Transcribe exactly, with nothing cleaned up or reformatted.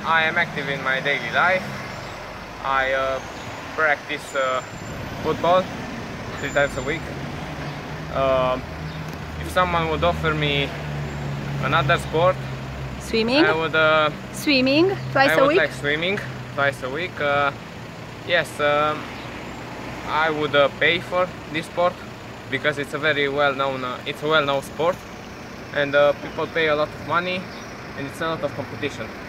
I am active in my daily life. I uh, practice uh, football three times a week. Uh, if someone would offer me another sport, Swimming? I would. Uh, Swimming twice I a would week? like swimming twice a week. Uh, yes, um, I would uh, pay for this sport because it's a very well-known. Uh, it's a well-known sport, and uh, people pay a lot of money, and it's a lot of competition.